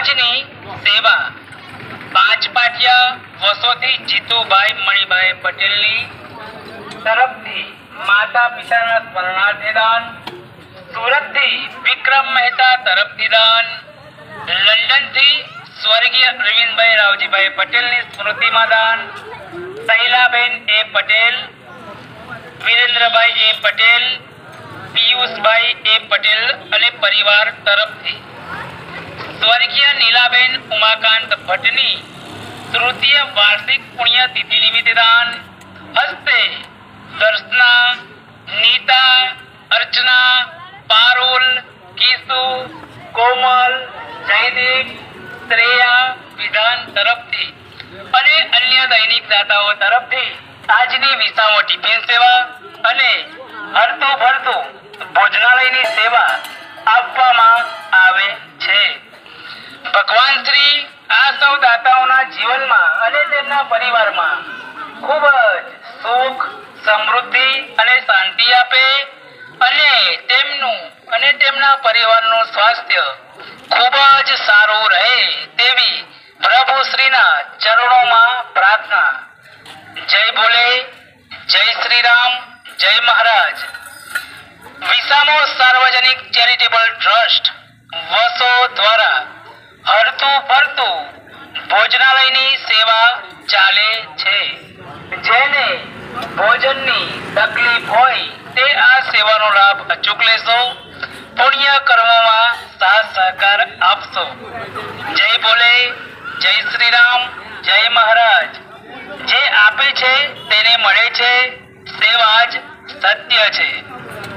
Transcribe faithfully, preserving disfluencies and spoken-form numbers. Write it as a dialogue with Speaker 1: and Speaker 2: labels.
Speaker 1: સમાજની સેવા પાંચ પાટિયા વસોથી જીતુભાઈ મણિભાઈ પટેલની તરફથી માતા પિતાના સ્મરણાર્થે દાન, સુરતથી વિક્રમ મહેતા તરફથી દાન, લંડનથી સ્વર્ગીય અરવિંદભાઈ રાવજીભાઈ પટેલની સ્મૃતિમાં દાન, શૈલાબેન એ પટેલ, વિરેન્દ્રભાઈ એ પટેલ, પિયુષભાઈ એ પટેલ અને પરિવાર તરફથી સ્વર્ગીય નીલાબેન ઉમાકાંત ભટ્ટની તૃતીય વાર્ષિક પુણ્યતિથિ નિમિત્તે દાન, હસ્તે દર્શના, નીતા, અર્ચના, પારુલ, કિશુ, કોમલ, જયદીપ, શ્રેયા વિધાન તરફથી અને અન્ય દૈનિક દાતાઓ તરફથી આજની વિસામો ટિફિન સેવા અને હરતું ભરતું ભોજનાલયની સેવા આપવામાં આવે છે। ભગવાન શ્રી આ સૌ દાતાઓના જીવનમાં અને તેમના પરિવારમાં ખૂબ જ સુખ, સમૃદ્ધિ અને શાંતિ આપે અને તેમનું અને તેમના પરિવારનું સ્વાસ્થ્ય ખૂબ જ સારું રહે તેવી પ્રભુ શ્રીના ચરણોમાં પ્રાર્થના। જય ભોલે, જય શ્રી રામ, જય મહારાજ। વિસામો સાર્વજનિક ચેરિટેબલ ટ્રસ્ટ વસો દ્વારા હરતું ફરતું ભોજનાલયની સેવા ચાલે છે। જેને ભોજનની તકલીફ હોય તે આ સેવાનો લાભ અચૂક લેશો, પુણ્ય કર્મોમાં સાથ સહકાર આપશો। જય ભોલે, જય શ્રી રામ, જય મહારાજ। જે આપે છે તેને મળે છે, સેવા જ સત્ય છે।